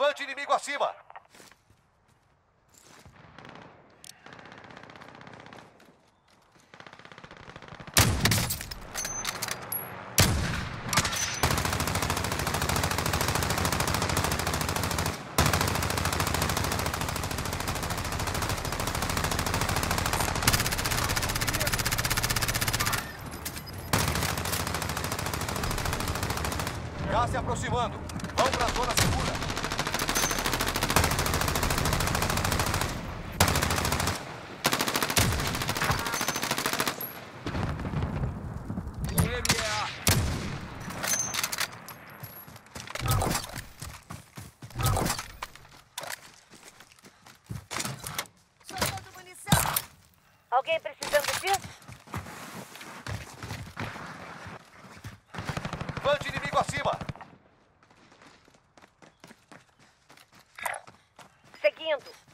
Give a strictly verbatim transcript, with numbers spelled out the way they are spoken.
Levante inimigo acima! Gás se aproximando. Vão para a zona segura. Soltando munição. Alguém precisando disso? Levante inimigo acima! Seguindo.